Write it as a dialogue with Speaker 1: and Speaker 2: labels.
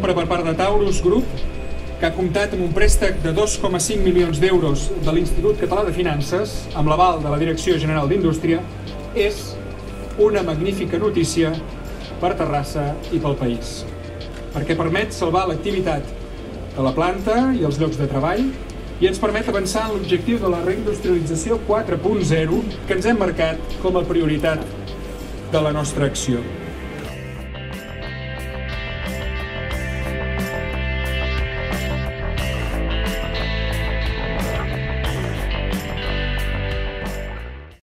Speaker 1: compra per part de Taurus Group, que ha comptat amb un préstec de 2,5 milions d'euros de l'Institut Català de Finances, amb l'aval de la Direcció General d'Indústria, és una magnífica notícia per Terrassa i pel país, perquè permet salvar l'activitat de la planta i els llocs de treball i ens permet avançar en l'objectiu de la reindustrialització 4.0 que ens hem marcat com a prioritat de la nostra acció.